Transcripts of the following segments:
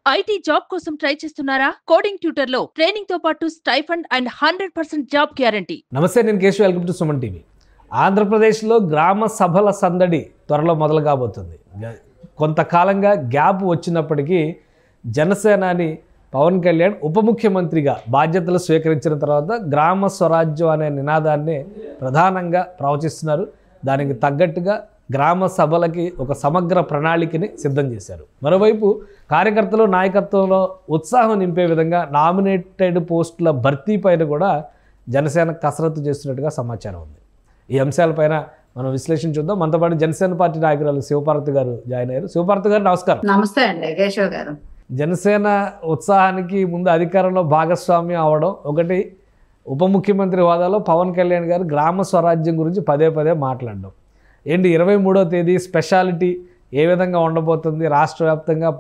IT job కోసం try చేస్తున్నారా? Coding tutor లో ట్రైనింగ్ తో పాటు స్టైఫండ్ అండ్ 100% జాబ్ గ్యారంటీ. నమస్తే, నేను Keshav. Welcome to Suman TV. ఆంధ్రప్రదేశ్లో గ్రామ సభల సందడి త్వరలో మొదలు కాబోతుంది. కొంతకాలంగా గ్యాప్ వచ్చినప్పటికీ జనసేనాని పవన్ కళ్యాణ్ ఉప ముఖ్యమంత్రిగా బాధ్యతలు స్వీకరించిన తర్వాత గ్రామ స్వరాజ్యం అనే నినాదాన్ని ప్రధానంగా ప్రవచిస్తున్నారు. దానికి తగ్గట్టుగా గ్రామ సభలకి ఒక సమగ్ర ప్రణాళికని సిద్ధం చేశారు. మరోవైపు కార్యకర్తలు నాయకత్వంలో ఉత్సాహం నింపే విధంగా నామినేటెడ్ పోస్టుల భర్తీ పైన కూడా జనసేన కసరత్తు చేస్తున్నట్టుగా సమాచారం ఉంది. ఈ అంశాలపైన మనం విశ్లేషణ చూద్దాం. మనతో పాటు జనసేన పార్టీ నాయకురాలు శివపార్వతి గారు జాయిన్ అయ్యారు. శివపార్వతి గారు నమస్కారం. నమస్తే అండి కేశవ్ గారు. జనసేన ఉత్సాహానికి ముందు అధికారంలో భాగస్వామ్యం అవడం ఒకటి, ఉప ముఖ్యమంత్రి హోదాలో పవన్ కళ్యాణ్ గారు గ్రామ స్వరాజ్యం గురించి పదే పదే మాట్లాడడం ఏంటి, 23వ తేదీ స్పెషాలిటీ ఏ విధంగా ఉండబోతుంది? రాష్ట్ర వ్యాప్తంగా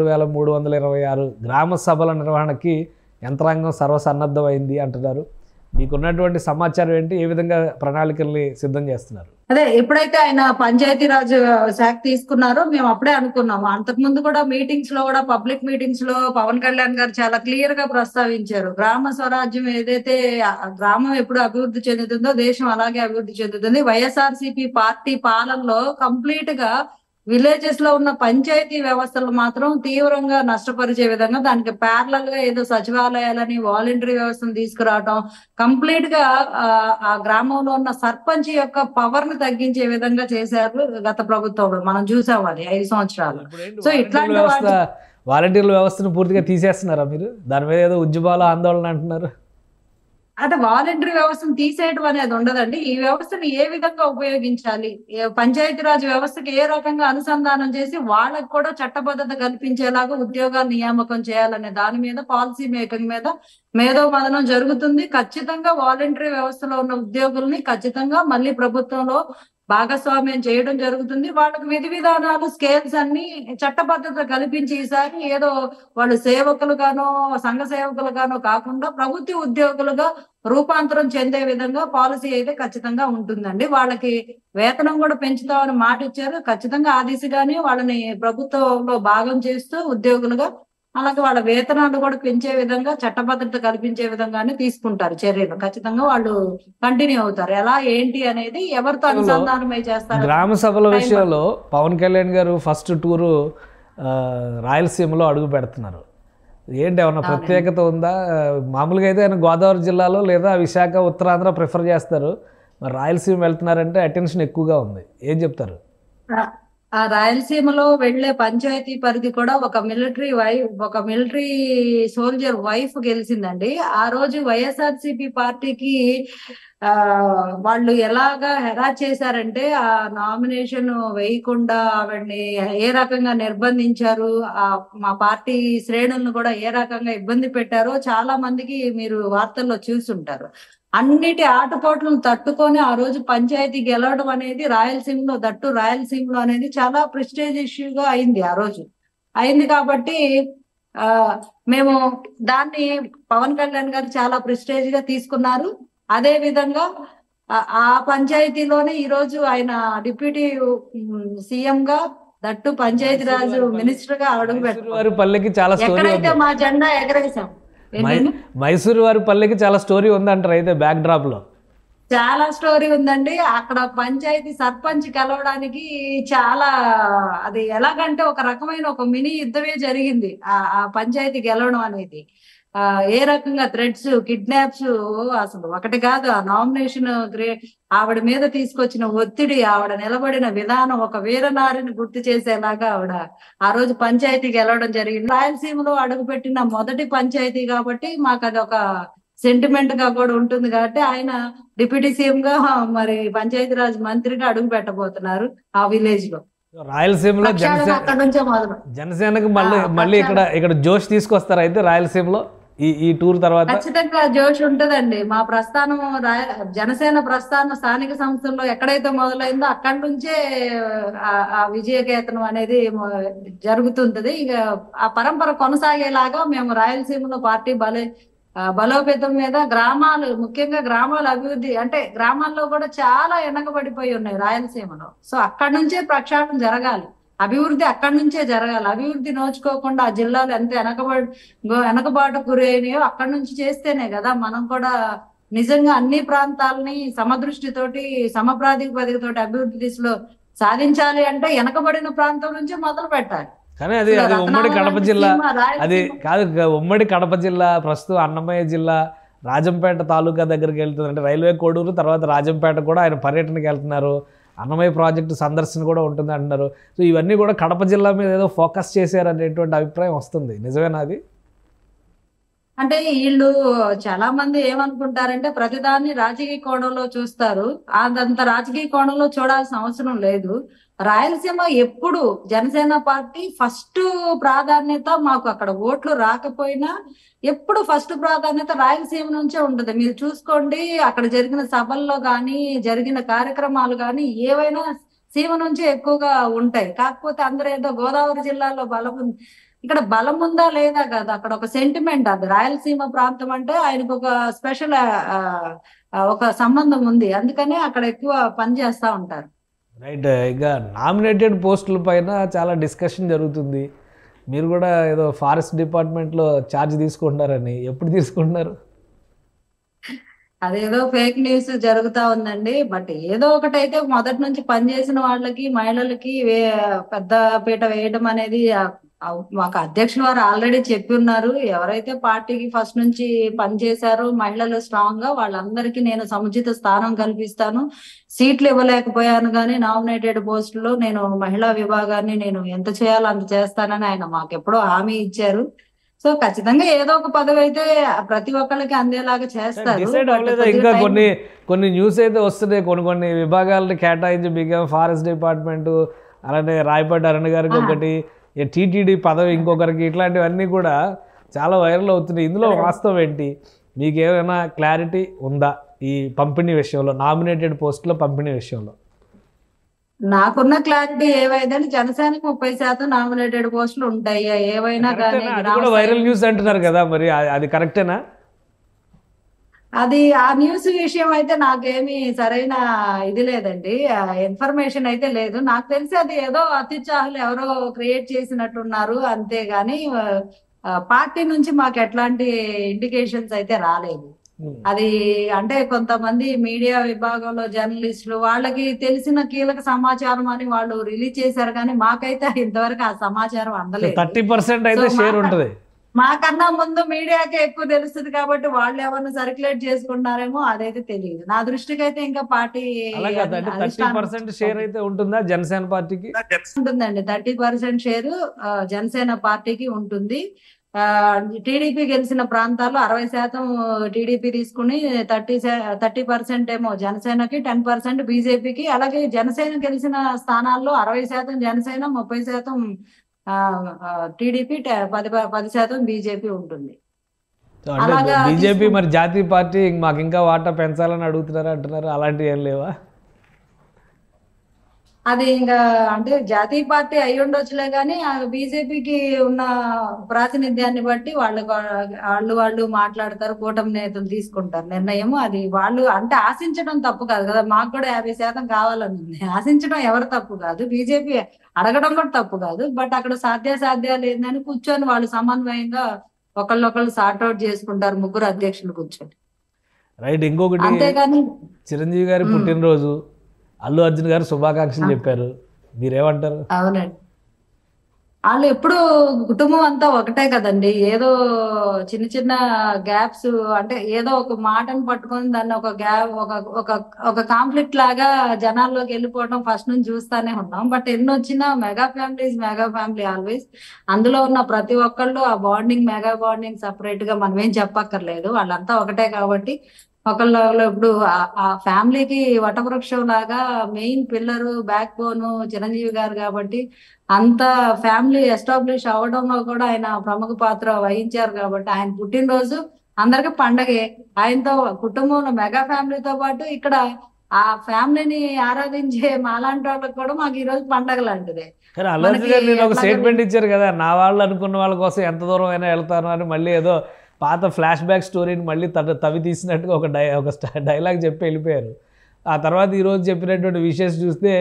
13,326 గ్రామ సభల నిర్వహణకి యంత్రాంగం సర్వసన్నద్ధమైంది అంటున్నారు. మీకున్నటువంటి సమాచారం ఏంటి? ఏ విధంగా ప్రణాళికల్ని సిద్ధం చేస్తున్నారు? అదే ఎప్పుడైతే ఆయన పంచాయతీరాజ్ శాఖ తీసుకున్నారో మేము అప్పుడే అనుకున్నాము. అంతకుముందు కూడా మీటింగ్స్ లో కూడా పబ్లిక్ మీటింగ్స్ లో పవన్ కళ్యాణ్ గారు చాలా క్లియర్ గా ప్రస్తావించారు. గ్రామ స్వరాజ్యం ఏదైతే గ్రామం ఎప్పుడు అభివృద్ధి చెందుతుందో దేశం అలాగే అభివృద్ధి చెందుతుంది. వైఎస్ఆర్సీపీ పార్టీ పాలనలో కంప్లీట్ గా విలేజెస్ లో ఉన్న పంచాయతీ వ్యవస్థలు మాత్రం తీవ్రంగా నష్టపరిచే విధంగా దానికి ప్యారలల్ గా ఏదో సచివాలయాలని వాలంటరీ వ్యవస్థను తీసుకురావడం, కంప్లీట్ గా ఆ గ్రామంలో ఉన్న సర్పంచ్ యొక్క పవర్ ను తగ్గించే విధంగా చేశారు గత ప్రభుత్వంలో. మనం చూసాం అది 5 సంవత్సరాలు. సో ఇట్లాంటి వాలంటీర్ల వ్యవస్థను పూర్తిగా తీసేస్తున్నారా మీరు? దాని మీద ఏదో ఉద్యమాలు ఆందోళన అంటున్నారు. అంటే వాలంటరీ వ్యవస్థను తీసేయడం అనేది ఉండదండి. ఈ వ్యవస్థను ఏ విధంగా ఉపయోగించాలి, పంచాయతీరాజ్ వ్యవస్థకి ఏ రకంగా అనుసంధానం చేసి వాళ్ళకు కూడా చట్టబద్ధత కల్పించేలాగా ఉద్యోగాలు నియామకం చేయాలనే దాని మీద పాలసీ మేకింగ్ మీద మేధోమథనం జరుగుతుంది. ఖచ్చితంగా వాలంటరీ వ్యవస్థలో ఉన్న ఉద్యోగుల్ని ఖచ్చితంగా మళ్ళీ ప్రభుత్వంలో భాగస్వామ్యం చేయడం జరుగుతుంది. వాళ్ళకి విధి విధానాలు స్కేల్స్ అన్ని చట్టబద్ధత కల్పించి ఈసారి ఏదో వాళ్ళు సేవకులుగానో సంఘ సేవకులుగానో కాకుండా ప్రభుత్వ ఉద్యోగులుగా రూపాంతరం చెందే విధంగా పాలసీ అయితే ఖచ్చితంగా ఉంటుందండి. వాళ్ళకి వేతనం కూడా పెంచుతామని మాట ఇచ్చారు. ఖచ్చితంగా ఆ దిశగానే వాళ్ళని ప్రభుత్వంలో భాగం చేస్తూ ఉద్యోగులుగా, అలాగే వాళ్ళ వేతనాలు కూడా పెంచే విధంగా చట్టబద్ధత కల్పించే విధంగానే తీసుకుంటారు చర్యలు. ఖచ్చితంగా వాళ్ళు కంటిన్యూ అవుతారు. ఎలా ఏంటి అనేది ఎవరితో అనుసంధానమై చేస్తారు. గ్రామ సభల విషయంలో పవన్ కళ్యాణ్ గారు ఫస్ట్ టూరు రాయలసీమలో అడుగు పెడుతున్నారు. ఏంటి, ఏమన్నా ప్రత్యేకత ఉందా? మామూలుగా అయితే ఆయన గోదావరి జిల్లాలో లేదా విశాఖ ఉత్తరాంధ్ర ప్రిఫర్ చేస్తారు. మరి రాయలసీమ వెళ్తున్నారంటే అటెన్షన్ ఎక్కువగా ఉంది. ఏం చెప్తారు? ఆ రాయలసీమలో వెళ్లే పంచాయతీ పరిధి కూడా ఒక మిలిటరీ సోల్జర్ వైఫ్ గెలిచిందండి. ఆ రోజు వైఎస్ఆర్సీపీ పార్టీకి వాళ్ళు ఎలాగా హెరాస్ చేశారంటే ఆ నామినేషన్ వేయకుండా ఆవిడ్ని ఏ రకంగా నిర్బంధించారు, మా పార్టీ శ్రేణులను కూడా ఏ రకంగా ఇబ్బంది పెట్టారో చాలా మందికి మీరు వార్తల్లో చూసుంటారు. అన్నిటి ఆటపోట్లను తట్టుకొని ఆ రోజు పంచాయతీ గెలవడం అనేది రాయలసీమలో అనేది చాలా ప్రెస్టేజ్ ఇష్యూగా అయింది. ఆ రోజు అయింది కాబట్టి మేము దాన్ని పవన్ కళ్యాణ్ గారు చాలా ప్రెస్టేజ్ గా తీసుకున్నారు. అదే విధంగా ఆ పంచాయతీలోనే ఈ రోజు ఆయన డిప్యూటీ సీఎం గా దట్టు పంచాయతీరాజ్ మినిస్టర్ గా అడుగు పెట్టారు. ఎక్కడైతే మా జెండా ఎగరేసాం, మైసూరు వారి పల్లెకి చాలా స్టోరీ ఉందంటారు. అయితే బ్యాక్ డ్రాప్ లో చాలా స్టోరీ ఉందండి. అక్కడ పంచాయతీ సర్పంచ్ కలవడానికి చాలా అది ఎలాగంటే ఒక రకమైన ఒక మినీ యుద్ధమే జరిగింది. ఆ పంచాయతీ గెలవడం అనేది ఏ రకంగా థ్రెడ్స్, కిడ్నాప్స్, అసలు ఒకటి కాదు. ఆ నామినేషన్ ఆవిడ మీద తీసుకొచ్చిన ఒత్తిడి, ఆవిడ నిలబడిన విధానం ఒక వీరనారిని గుర్తు చేసేలాగా ఆవిడ ఆ రోజు పంచాయతీ గెలవడం జరిగింది. రాయలసీమలో అడుగుపెట్టిన మొదటి పంచాయతీ కాబట్టి మాకు అది ఒక సెంటిమెంట్ గా కూడా ఉంటుంది. కాబట్టి ఆయన డిప్యూటీ సీఎం గా మరి పంచాయతీరాజ్ మంత్రిగా అడుగు పెట్టబోతున్నారు ఆ విలేజ్ లో. రాయలసీమలో అక్కడ నుంచే మొదలు జనసేనకు మళ్ళీ ఇక్కడ జోష్ తీసుకొస్తారు. అయితే రాయలసీమలో ఈ టూర్ తర్వాత ఖచ్చితంగా జోష్ ఉంటదండి. మా ప్రస్థానం జనసేన ప్రస్థానం స్థానిక సంస్థల్లో ఎక్కడైతే మొదలైందో అక్కడి నుంచే ఆ విజయకేతనం అనేది జరుగుతుంటది. ఇక ఆ పరంపర కొనసాగేలాగా మేము రాయలసీమలో పార్టీ బలోపేతం మీద గ్రామాలు, ముఖ్యంగా గ్రామాల అభివృద్ధి, అంటే గ్రామాల్లో కూడా చాలా వెనకబడిపోయి ఉన్నాయి రాయలసీమలో. సో అక్కడి నుంచే ప్రక్షాళన జరగాలి. అభివృద్ధి అక్కడి నుంచే జరగాలి. అభివృద్ధి నోచుకోకుండా ఆ జిల్లాలు ఎంత వెనకబాటు గురైనాయో అక్కడి నుంచి చేస్తేనే కదా మనం కూడా నిజంగా అన్ని ప్రాంతాలని సమదృష్టితోటి సమప్రాతిపదికతోటి అభివృద్ధి దిశలో సాధించాలి అంటే వెనకబడిన ప్రాంతం నుంచే మొదలు పెట్టాలి. కానీ అది ఉమ్మడి కడప జిల్లా, అది కాదు, ఉమ్మడి కడప జిల్లా ప్రస్తుతం అన్నమయ్య జిల్లా రాజంపేట తాలూకా దగ్గరికి వెళ్తుంది. అంటే రైల్వే కోడూరు తర్వాత రాజంపేట కూడా ఆయన పర్యటనకి వెళ్తున్నారు. అన్నమయ్య ప్రాజెక్టు సందర్శన కూడా ఉంటుంది అంటున్నారు. సో ఇవన్నీ కూడా కడప జిల్లా మీద ఏదో ఫోకస్ చేశారనేటువంటి అభిప్రాయం వస్తుంది. నిజమేనా అది? అంటే వీళ్ళు చాలా మంది ఏమనుకుంటారంటే ప్రతిదాన్ని రాజకీయ కోణంలో చూస్తారు. అదంత రాజకీయ కోణంలో చూడాల్సిన అవసరం లేదు. రాయలసీమ ఎప్పుడు జనసేన పార్టీ ఫస్ట్ ప్రాధాన్యత, మాకు అక్కడ ఓట్లు రాకపోయినా ఎప్పుడు ఫస్ట్ ప్రాధాన్యత రాయలసీమ నుంచే ఉంటుంది. మీరు చూసుకోండి, అక్కడ జరిగిన సభల్లో కానీ జరిగిన కార్యక్రమాలు కానీ ఏవైనా సీమ నుంచే ఎక్కువగా ఉంటాయి. కాకపోతే అందరూ ఏదో గోదావరి జిల్లాలో బలం ఉంది, ఇక్కడ బలం ఉందా లేదా కదా, అక్కడ ఒక సెంటిమెంట్. అది రాయలసీమ ప్రాంతం అంటే ఆయనకు ఒక స్పెషల్ ఒక సంబంధం ఉంది, అందుకనే అక్కడ ఎక్కువ పనిచేస్తా ఉంటారు. రైట్. ఇక నామినేటెడ్ పోస్టుల పైన చాలా డిస్కషన్ జరుగుతుంది. మీరు కూడా ఏదో ఫారెస్ట్ డిపార్ట్మెంట్లో ఛార్జ్ తీసుకుంటున్నారని, ఎప్పుడు తీసుకుంటున్నారు? అదేదో ఫేక్ న్యూస్ జరుగుతా ఉందండి. బట్ ఏదో ఒకటైతే మొదటి నుంచి పనిచేసిన వాళ్ళకి మహిళలకి పెద్ద పీట వేయడం అనేది మాకు అధ్యక్షుల వారు ఆల్రెడీ చెప్పి ఉన్నారు. ఎవరైతే పార్టీకి ఫస్ట్ నుంచి పనిచేశారో మహిళలు స్ట్రాంగ్ గా, వాళ్ళందరికీ నేను సముచిత స్థానం కల్పిస్తాను. సీట్లు ఇవ్వలేకపోయాను కానీ నామినేటెడ్ పోస్టులో నేను మహిళా విభాగాన్ని నేను ఎంత చేయాలో అంత చేస్తానని ఆయన మాకెప్పుడో హామీ ఇచ్చారు. సో ఖచ్చితంగా ఏదో ఒక పదవి అయితే ప్రతి ఒక్కరికి అందేలాగా చేస్తారు. ఇంకా కొన్ని న్యూస్ అయితే వస్తున్నాయి, కొన్ని విభాగాలని కేటాయించి బిగా ఫారెస్ట్ డిపార్ట్మెంట్, అలానే రాయపాటి అరణ్ గారికి ఒకటి, టీటీడీ పదవి ఇంకొకరికి, ఇట్లాంటివన్నీ కూడా చాలా వైరల్ అవుతున్నాయి. ఇందులో వాస్తవం ఏంటి? మీకు ఏమైనా క్లారిటీ ఉందా ఈ పంపిణీ విషయంలో, నామినేటెడ్ పోస్టుల పంపిణీ విషయంలో? నాకున్న క్లారిటీ ఏవైతే జనసేనకి 30% నామినేటెడ్ పోస్టులు ఉంటాయి. ఏవైనా కానీ వైరల్ న్యూస్ అంటున్నారు కదా, మరి అది కరెక్టేనా? అది ఆ న్యూస్ విషయం అయితే నాకేమీ సరైన ఇది లేదండి, ఇన్ఫర్మేషన్ అయితే లేదు. నాకు తెలిసి అది ఏదో అత్యుత్సాహాలు ఎవరో క్రియేట్ చేసినట్టున్నారు, అంతేగాని పార్టీ నుంచి మాకు ఎట్లాంటి ఇండికేషన్స్ అయితే రాలేదు. అది అంటే కొంతమంది మీడియా విభాగంలో జర్నలిస్టులు వాళ్ళకి తెలిసిన కీలక సమాచారం అని వాళ్ళు రిలీజ్ చేశారు, కానీ మాకైతే ఇంతవరకు ఆ సమాచారం అందలేదు. 30% అయితే షేర్ ఉంటుంది. మాకన్నా ముందు మీడియాకే ఎక్కువ తెలుస్తుంది కాబట్టి వాళ్ళు ఏమన్నా సర్క్యులేట్ చేసుకుంటున్నారేమో అదైతే తెలియదు. నా దృష్టికి అయితే ఇంకా పార్టీ 30% షేర్ అయితే ఉంటుందా జనసేన పార్టీకి? ఉంటుందండి, 30% షేర్ జనసేన పార్టీకి ఉంటుంది. టీడీపీ గెలిచిన ప్రాంతాల్లో 60% టీడీపీ తీసుకుని 30% ఏమో జనసేనకి, 10% బీజేపీకి. అలాగే జనసేన గెలిచిన స్థానాల్లో 60% జనసేన, 30% టీడీపీ, 10% బీజేపీ ఉంటుంది. బీజేపీ మరి జాతీయ పార్టీ మాకు ఇంకా వాటా పెంచాలని అడుగుతున్నారు అంటున్నారు, అలాంటివి ఏం లేవా? అది ఇంకా అంటే జాతీయ పార్టీ అయి ఉండొచ్చులే కానీ బీజేపీకి ఉన్న ప్రాతినిధ్యాన్ని బట్టి వాళ్ళు మాట్లాడతారు, కూటమి నేతలు తీసుకుంటారు నిర్ణయం. అది వాళ్ళు అంటే ఆశించడం తప్పు కాదు కదా, మాకు కూడా 50% కావాలని ఉంది. ఆశించడం ఎవరు తప్పు కాదు, బీజేపీ అడగడం కూడా తప్పు కాదు. బట్ అక్కడ సాధ్యాలు ఏందని కూర్చొని వాళ్ళు సమన్వయంగా ఒకళ్ళొకళ్ళు సార్ట్అవుట్ చేసుకుంటారు, ముగ్గురు అధ్యక్షులు కూర్చొని. రైట్. ఇంకొకటి, అంతేగాని చిరంజీవి గారి పుట్టినరోజు, అల్లు అర్జున్ గారు శుభాకాంక్షలు చెప్పారు, మీరేమంటారు? అవునండి, వాళ్ళు ఎప్పుడు కుటుంబం అంతా ఒకటే కదండి. ఏదో చిన్న గ్యాప్స్ అంటే ఏదో ఒక మాటను పట్టుకొని దాన్ని ఒక గ్యాప్ ఒక కాన్ఫ్లిక్ట్ లాగా జనాల్లోకి వెళ్ళిపోవడం ఫస్ట్ నుంచి చూస్తానే ఉన్నాం. బట్ ఎన్ని వచ్చినా mega family is mega family always. అందులో ఉన్న ప్రతి ఒక్కళ్ళు ఆ బాండింగ్, మెగా బాండింగ్ సపరేట్ గా మనం ఏం చెప్పక్కర్లేదు, వాళ్ళంతా ఒకటే కాబట్టి ఒకళ్ళు ఇప్పుడు ఆ ఫ్యామిలీకి వటవృక్షం లాగా main pillar, back bone Chiranjeevi గారు కాబట్టి అంత ఫ్యామిలీ ఎస్టాబ్లిష్ అవడంలో కూడా ఆయన ప్రముఖ పాత్ర వహించారు. కాబట్టి ఆయన పుట్టినరోజు అందరికి పండగే. ఆయనతో కుటుంబంలో మెగా ఫ్యామిలీతో పాటు ఇక్కడ ఆ ఫ్యామిలీని ఆరాధించే మాలాంటి వాళ్ళకి కూడా మాకు ఈ రోజు పండగ లాంటిదే. కానీ అల్లు అర్జున్ గారు నేను ఒక స్టేట్మెంట్ ఇచ్చారు కదా, నా వాళ్ళు అనుకున్న వాళ్ళ కోసం ఎంత దూరం అయినా వెళ్తాను అని, మళ్ళీ ఏదో పాత ఫ్లాష్ బ్యాక్ స్టోరీని మళ్ళీ తవి తీసినట్టుగా ఒక డైలాగ్ చెప్పి వెళ్ళిపోయారు. ఆ తర్వాత ఈరోజు చెప్పినటువంటి విషయస్ చూస్తే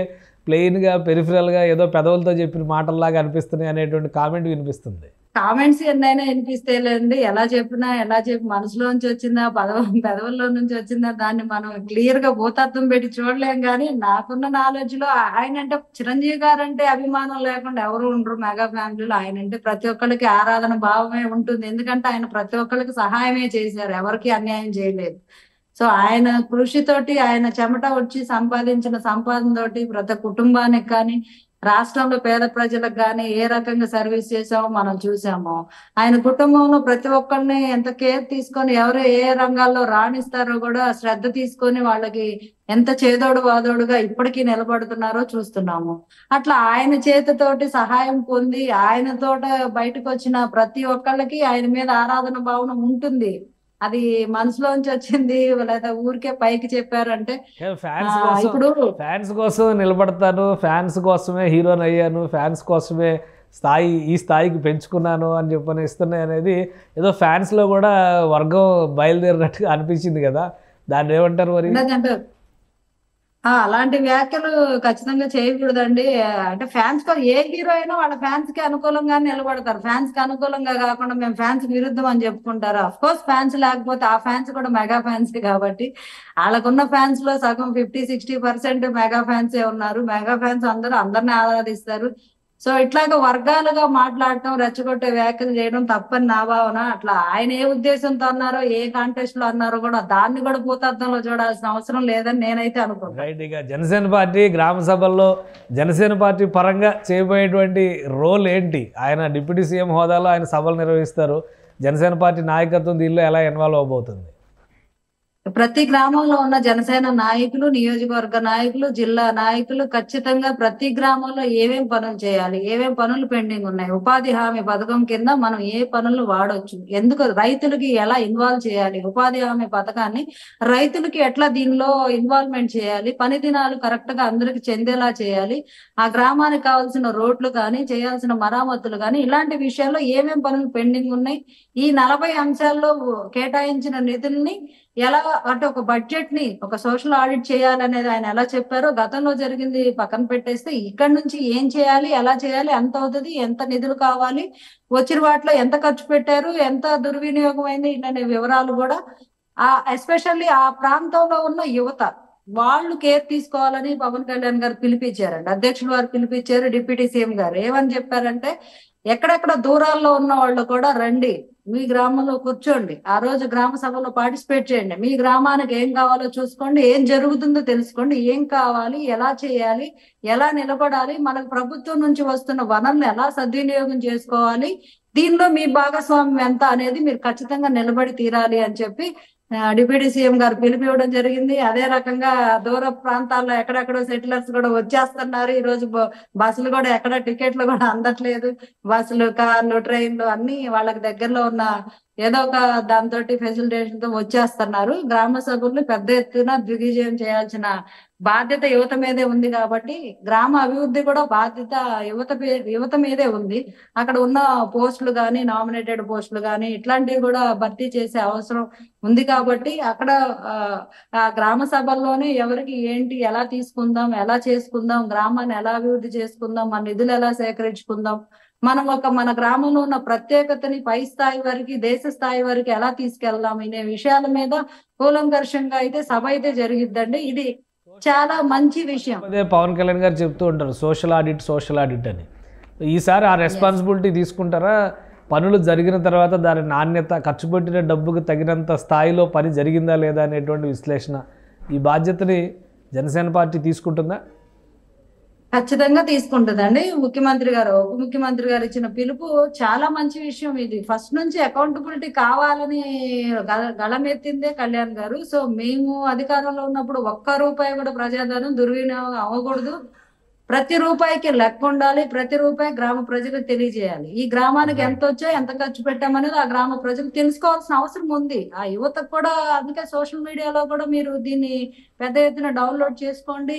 ప్లెయిన్గా పెరిఫరల్గా ఏదో పెదవులతో చెప్పిన మాటల్లాగా అనిపిస్తున్నాయి అనేటువంటి కామెంట్ వినిపిస్తుంది. కామెంట్స్ ఎన్నైనా వినిపిస్తేలేండి, ఎలా చెప్పినా ఎలా చెప్పి మనసులోంచి వచ్చిందా పెదవుల్లో నుంచి వచ్చిందా దాన్ని మనం క్లియర్ గా భూతత్వం పెట్టి చూడలేం. కానీ నాకున్న నాలెడ్జ్ లో ఆయన అంటే చిరంజీవి గారు అంటే అభిమానం లేకుండా ఎవరు ఉండరు మెగా ఫ్యామిలీలో. ఆయన అంటే ప్రతి ఒక్కరికి ఆరాధన భావమే ఉంటుంది. ఎందుకంటే ఆయన ప్రతి ఒక్కరికి సహాయమే చేశారు, ఎవరికి అన్యాయం చేయలేదు. సో ఆయన కృషితోటి, ఆయన చెమట వచ్చి సంపాదించిన సంపాదన తోటి ప్రతి కుటుంబానికి కానీ రాష్ట్రంలో పేద ప్రజలకు కానీ ఏ రకంగా సర్వీస్ చేసామో మనం చూసాము. ఆయన కుటుంబంలో ప్రతి ఒక్కరిని ఎంత కేర్ తీసుకొని ఎవరు ఏ రంగాల్లో రాణిస్తారో కూడా శ్రద్ధ తీసుకొని వాళ్ళకి ఎంత చేదోడు వాదోడుగా ఇప్పటికీ నిలబడుతున్నారో చూస్తున్నాము. అట్లా ఆయన చేతితోటి సహాయం పొంది ఆయనతోట బయటకు వచ్చిన ప్రతి ఒక్కళ్ళకి ఆయన మీద ఆరాధన భావన ఉంటుంది. అది మనసులోంచి వచ్చింది లేదా ఊరికే పైకి చెప్పారంటే ఇప్పుడు ఫ్యాన్స్ కోసం నిలబడతాను, ఫ్యాన్స్ కోసమే హీరోని అయ్యాను, ఫ్యాన్స్ కోసమే ఈ స్థాయికి పెంచుకున్నాను అని చెప్పని ఇస్తున్నాయి అనేది ఏదో ఫ్యాన్స్లో కూడా వర్గం బయలుదేరినట్టుగా అనిపించింది కదా, దాన్ని ఏమంటారు మరి? అలాంటి వ్యాఖ్యలు ఖచ్చితంగా చేయకూడదండి. అంటే ఫ్యాన్స్ ఏ హీరో అయినా వాళ్ళ ఫ్యాన్స్ కి అనుకూలంగా నిలబడతారు. ఫ్యాన్స్ కి అనుకూలంగా కాకుండా మేము ఫ్యాన్స్ విరుద్ధం అని చెప్పుకుంటారు. అఫ్ కోర్స్ ఫ్యాన్స్ లేకపోతే ఆ ఫ్యాన్స్ కూడా మెగా ఫ్యాన్స్ కాబట్టి వాళ్ళకున్న ఫ్యాన్స్ లో సగం 50-60% మెగా ఫ్యాన్సే ఉన్నారు. మెగా ఫ్యాన్స్ అందరిని ఆరాధిస్తారు. సో ఇట్లాగా వర్గాలుగా మాట్లాడటం, రెచ్చగొట్టే వ్యాఖ్యలు చేయడం తప్పని నా భావన. అట్లా ఆయన ఏ ఉద్దేశంతో అన్నారో, ఏ కాంటెస్ట్ లో అన్నారో కూడా దాన్ని కూడా భూతార్థంలో చూడాల్సిన అవసరం లేదని నేనైతే అనుకుంటున్నాను. రైట్. ఇక జనసేన పార్టీ గ్రామ సభల్లో జనసేన పార్టీ పరంగా చేయబోయేటువంటి రోల్ ఏంటి? ఆయన డిప్యూటీ సీఎం హోదాలో ఆయన సభలు నిర్వహిస్తారు. జనసేన పార్టీ నాయకత్వం దీనిలో ఎలా ఇన్వాల్వ్ అవబోతుంది? ప్రతి గ్రామంలో ఉన్న జనసేన నాయకులు, నియోజకవర్గ నాయకులు, జిల్లా నాయకులు ఖచ్చితంగా ప్రతి గ్రామంలో ఏమేం పనులు చేయాలి, ఏమేం పనులు పెండింగ్ ఉన్నాయి, ఉపాధి హామీ పథకం కింద మనం ఏ పనులు వాడొచ్చు, ఎందుకు రైతులకి ఎలా ఇన్వాల్వ్ చేయాలి, ఉపాధి హామీ పథకాన్ని రైతులకి ఎట్లా దీనిలో ఇన్వాల్వ్మెంట్ చేయాలి, పని దినాలు కరెక్ట్ గా అందరికి చెందేలా చేయాలి, ఆ గ్రామానికి కావాల్సిన రోడ్లు కానీ చేయాల్సిన మరామతులు కానీ ఇలాంటి విషయాల్లో ఏమేం పనులు పెండింగ్ ఉన్నాయి, ఈ 40 అంశాల్లో కేటాయించిన నిధుల్ని ఎలా అంటే ఒక బడ్జెట్ ని ఒక సోషల్ ఆడిట్ చేయాలనేది ఆయన ఎలా చెప్పారో, గతంలో జరిగింది పక్కన పెట్టేస్తే ఇక్కడ నుంచి ఏం చేయాలి, ఎలా చేయాలి, ఎంత అవుతుంది, ఎంత నిధులు కావాలి, వచ్చిన వాటిలో ఎంత ఖర్చు పెట్టారు, ఎంత దుర్వినియోగం అయింది ఇలాంటి వివరాలు కూడా ఎస్పెషల్లీ ఆ ప్రాంతంలో ఉన్న యువత వాళ్ళు కేర్ తీసుకోవాలని పవన్ కళ్యాణ్ గారు పిలిపించారండి. అధ్యక్షులు వారు పిలిపించారు. డిప్యూటీ సీఎం గారు ఏమని చెప్పారంటే, ఎక్కడెక్కడ దూరాల్లో ఉన్న వాళ్ళు కూడా రండి, మీ గ్రామంలో కూర్చోండి, ఆ రోజు గ్రామ సభలో పార్టిసిపేట్ చేయండి, మీ గ్రామానికి ఏం కావాలో చూసుకోండి, ఏం జరుగుతుందో తెలుసుకోండి, ఏం కావాలి, ఎలా చేయాలి, ఎలా నిలబడాలి, మనకు ప్రభుత్వం నుంచి వస్తున్న వనరులు ఎలా సద్వినియోగం చేసుకోవాలి, దీనిలో మీ భాగస్వామ్యం ఎంత అనేది మీరు ఖచ్చితంగా నిలబడి తీరాలి అని చెప్పి డిప్యూటీ సీఎం గారు పిలిపివ్వడం జరిగింది. అదే రకంగా దూర ప్రాంతాల్లో ఎక్కడెక్కడో సెటిలర్స్ కూడా వచ్చేస్తున్నారు. ఈ రోజు బస్సులు కూడా ఎక్కడ టికెట్లు కూడా అందట్లేదు. బస్సులు, కార్లు, ట్రైన్లు అన్ని వాళ్ళకి దగ్గరలో ఉన్న ఏదో ఒక దాంతో ఫెసిలిటేషన్ తో వచ్చేస్తున్నారు. గ్రామ సభలు పెద్ద ఎత్తున దిగ్విజయం చేయాల్సిన బాధ్యత యువత మీదే ఉంది కాబట్టి గ్రామ అభివృద్ధి కూడా బాధ్యత యువత మీదే ఉంది. అక్కడ ఉన్న పోస్టులు కానీ, నామినేటెడ్ పోస్టులు కానీ ఇట్లాంటివి కూడా భర్తీ చేసే అవసరం ఉంది కాబట్టి అక్కడ ఆ గ్రామ సభల్లోనే ఎవరికి ఏంటి, ఎలా తీసుకుందాం, ఎలా చేసుకుందాం, గ్రామాన్ని ఎలా అభివృద్ధి చేసుకుందాం, మన నిధులు ఎలా సేకరించుకుందాం, మనం మన గ్రామంలో ఉన్న ప్రత్యేకతని పై స్థాయి వరకు, దేశ స్థాయి వరకు ఎలా తీసుకెళ్దాం అనే విషయాల మీద కూలంకర్షంగా అయితే సభ అయితే జరిగిద్దండి. ఇది చాలా మంచి విషయం. అదే పవన్ కళ్యాణ్ గారు చెప్తూ ఉంటారు సోషల్ ఆడిట్ అని. ఈసారి ఆ రెస్పాన్సిబిలిటీ తీసుకుంటారా? పనులు జరిగిన తర్వాత దాని నాణ్యత, ఖర్చు పెట్టిన డబ్బుకు తగినంత స్థాయిలో పని జరిగిందా లేదా అనేటువంటి విశ్లేషణ, ఈ బాధ్యతని జనసేన పార్టీ తీసుకుంటుందా? ఖచ్చితంగా తీసుకుంటుందండి. ముఖ్యమంత్రి గారు, ఉప ముఖ్యమంత్రి గారు ఇచ్చిన పిలుపు చాలా మంచి విషయం. ఇది ఫస్ట్ నుంచి అకౌంటబిలిటీ కావాలని గళమెత్తిందే కళ్యాణ్ గారు. సో మేము అధికారంలో ఉన్నప్పుడు ఒక్క రూపాయి కూడా ప్రజాధనం దుర్వినియోగం అవ్వకూడదు, ప్రతి రూపాయికి లెక్క ఉండాలి, ప్రతి రూపాయి గ్రామ ప్రజలకు తెలియజేయాలి. ఈ గ్రామానికి ఎంత వచ్చో, ఎంత ఖర్చు పెట్టామనేది ఆ గ్రామ ప్రజలు తెలుసుకోవాల్సిన అవసరం ఉంది. ఆ యువతకు కూడా. అందుకే సోషల్ మీడియాలో కూడా మీరు దీన్ని పెద్ద ఎత్తున డౌన్లోడ్ చేసుకోండి.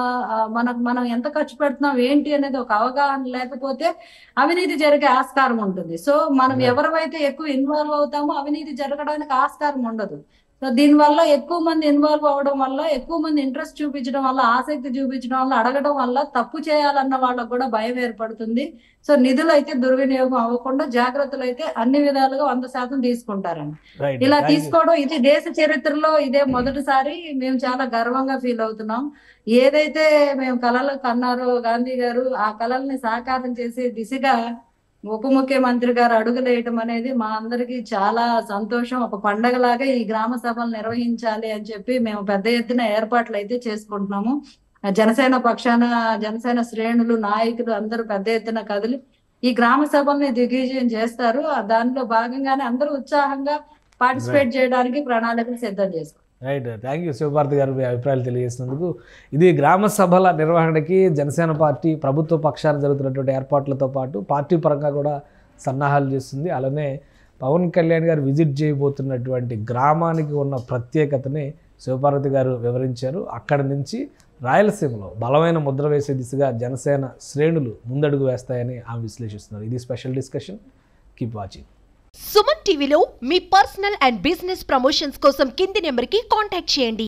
మనం ఎంత ఖర్చు పెడుతున్నాం ఏంటి అనేది ఒక అవగాహన లేకపోతే అవినీతి జరిగే ఆస్కారం ఉంటుంది. సో మనం ఎవరైతే ఎక్కువ ఇన్వాల్వ్ అవుతామో అవినీతి జరగడానికి ఆస్కారం ఉండదు. సో దీనివల్ల ఎక్కువ మంది ఇన్వాల్వ్ అవ్వడం వల్ల, ఎక్కువ మంది ఇంట్రెస్ట్ చూపించడం వల్ల, ఆసక్తి చూపించడం వల్ల, అడగడం వల్ల తప్పు చేయాలన్న వాళ్ళకు కూడా భయం ఏర్పడుతుంది. సో నిధులు అయితే దుర్వినియోగం అవ్వకుండా జాగ్రత్తలు అయితే అన్ని విధాలుగా 100% తీసుకుంటారండి. ఇలా తీసుకోవడం ఇది దేశ చరిత్రలో ఇదే మొదటిసారి. మేము చాలా గర్వంగా ఫీల్ అవుతున్నాం. ఏదైతే మేము కలలు కన్నారో గాంధీ గారు, ఆ కలల్ని సాకారం చేసే దిశగా ఉప ముఖ్యమంత్రి గారు అడుగులేయటం అనేది మా అందరికి చాలా సంతోషం. ఒక పండగలాగా ఈ గ్రామ సభలు నిర్వహించాలి అని చెప్పి మేము పెద్ద ఎత్తున ఏర్పాట్లు అయితే చేసుకుంటున్నాము. జనసేన పక్షాన జనసేన శ్రేణులు, నాయకులు అందరూ పెద్ద ఎత్తున కదిలి ఈ గ్రామ సభల్ని దిగ్విజయం చేస్తారు. దానిలో భాగంగానే అందరూ ఉత్సాహంగా పార్టిసిపేట్ చేయడానికి ప్రణాళికలు సిద్ధం చేసుకుంటారు. రైట్, థ్యాంక్ యూ శివభారతి గారు మీ అభిప్రాయాలు తెలియజేసినందుకు. ఇది గ్రామ సభల నిర్వహణకి జనసేన పార్టీ ప్రభుత్వ పక్షాన జరుగుతున్నటువంటి ఏర్పాట్లతో పాటు పార్టీ పరంగా కూడా సన్నాహాలు చేస్తుంది. అలానే పవన్ కళ్యాణ్ గారు విజిట్ చేయబోతున్నటువంటి గ్రామానికి ఉన్న ప్రత్యేకతని శివభారతి గారు వివరించారు. అక్కడి నుంచి రాయలసీమలో బలమైన ముద్ర వేసే దిశగా జనసేన శ్రేణులు ముందడుగు వేస్తాయని ఆమె విశ్లేషిస్తున్నారు. ఇది special discussion. Keep watching. Suman టీవీలో మీ పర్సనల్ అండ్ బిజినెస్ ప్రమోషన్స్ కోసం కింది నెంబర్కి కాంటాక్ట్ చేయండి.